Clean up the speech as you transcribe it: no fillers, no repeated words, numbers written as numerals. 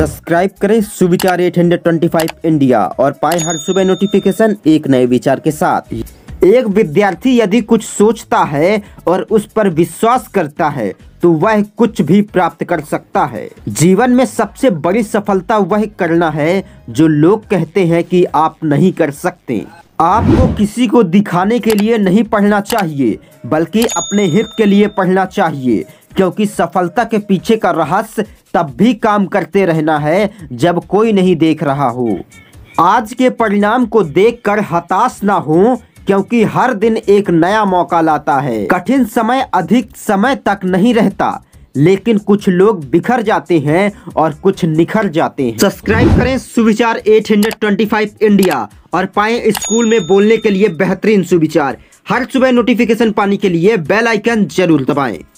Subscribe करें सुविचार 825 India और पाएं हर सुबह नोटिफिकेशन एक नए विचार के साथ। एक विद्यार्थी यदि कुछ सोचता है और उस पर विश्वास करता है तो वह कुछ भी प्राप्त कर सकता है। जीवन में सबसे बड़ी सफलता वह करना है जो लोग कहते हैं कि आप नहीं कर सकते। आपको किसी को दिखाने के लिए नहीं पढ़ना चाहिए बल्कि अपने हित के लिए पढ़ना चाहिए, क्योंकि सफलता के पीछे का रहस्य तब भी काम करते रहना है जब कोई नहीं देख रहा हो। आज के परिणाम को देखकर हताश ना हो, क्योंकि हर दिन एक नया मौका लाता है। कठिन समय अधिक समय तक नहीं रहता, लेकिन कुछ लोग बिखर जाते हैं और कुछ निखर जाते हैं। सब्सक्राइब करें सुविचार 825 इंडिया और पाएं स्कूल में बोलने के लिए बेहतरीन सुविचार। हर सुबह नोटिफिकेशन पाने के लिए बेल आइकन जरूर दबाएं।